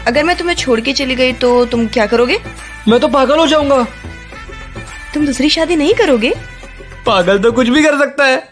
अगर मैं तुम्हें छोड़ के चली गई तो तुम क्या करोगे? मैं तो पागल हो जाऊंगा। तुम दूसरी शादी नहीं करोगे? पागल तो कुछ भी कर सकता है।